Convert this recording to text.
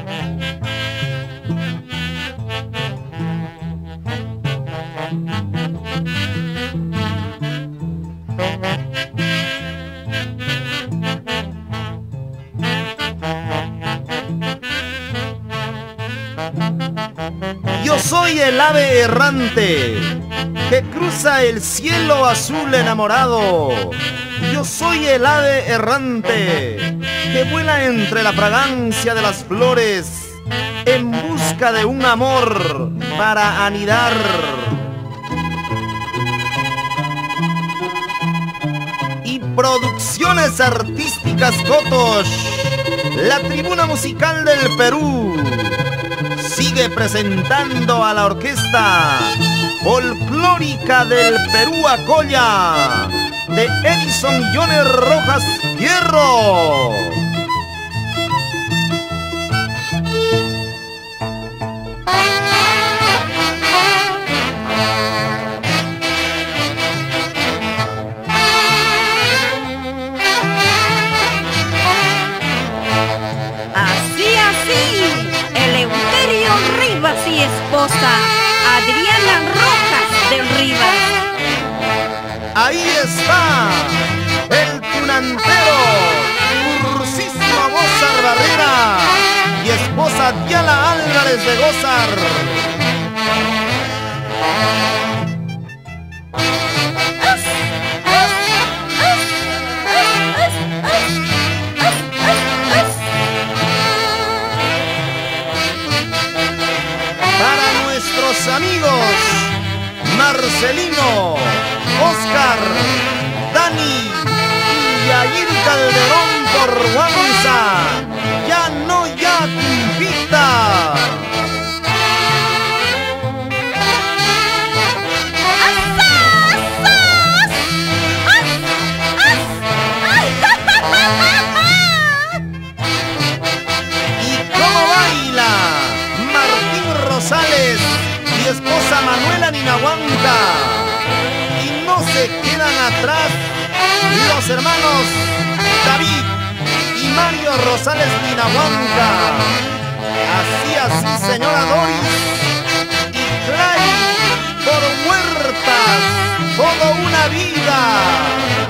Yo soy el ave errante que cruza el cielo azul enamorado. Yo soy el ave errante que vuela entre la fragancia de las flores en busca de un amor para anidar. Y Producciones Artísticas Kotosh, la tribuna musical del Perú, sigue presentando a la orquesta folclórica del Perú Acolla de Edison Jones Rojas Fierro. Y esposa Adriana Rojas del Rivas. Ahí está el tunantero Ursísimo Gozar Barrera y esposa Diala Álvarez de Gozar. Nuestros amigos Marcelino, Oscar, Dani y Yair Calderón por Guamsa, ya no ya Cumpita. ¿Y cómo baila Martín Rosales y esposa Manuela Ninahuanca? Y no se quedan atrás los hermanos David y Mario Rosales Ninahuanca. Así, señora Doris y Clay por Huertas, toda una vida.